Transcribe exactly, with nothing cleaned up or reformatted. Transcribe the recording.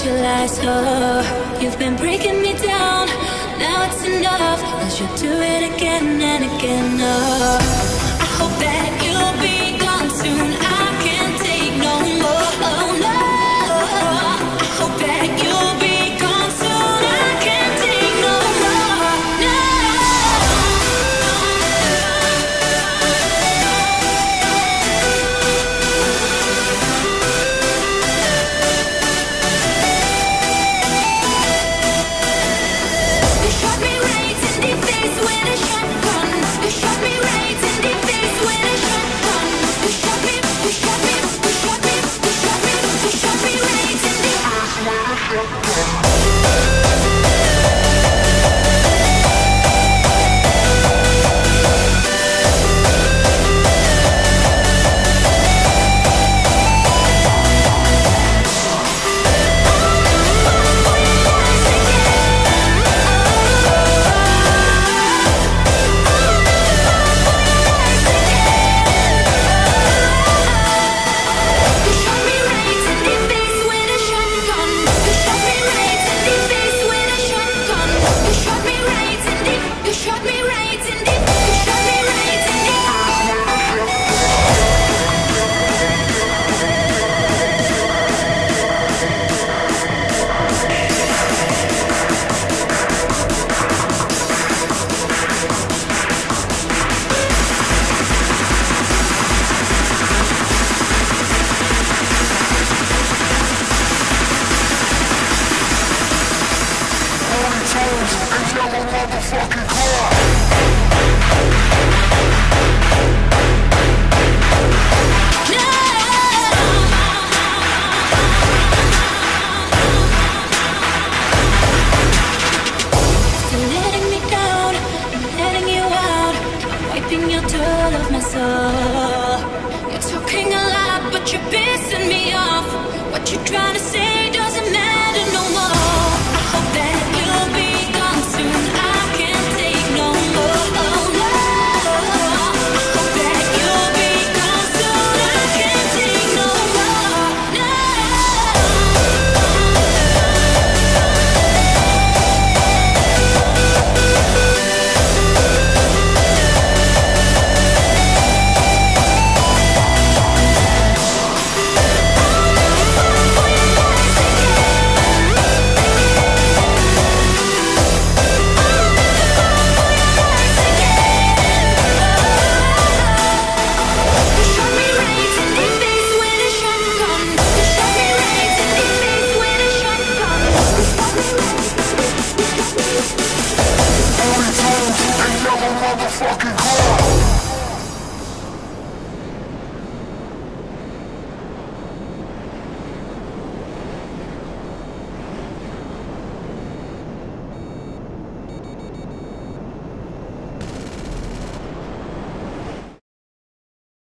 your lies. Oh, you've been breaking me down. Now it's enough, 'cause you do it again and again. Oh, I hope that you'll be gone soon. I can't take no more. Oh no, I hope that you'll be gone soon. I can't take no more. No. You shot me right in the face with a shotgun. You shot me right in the face with a shotgun. You shot me, you shot me, you shot me, you shot me, you shot me right in the face with a shotgun. You're talking a lot, but you're pissing me off. What you trying to say?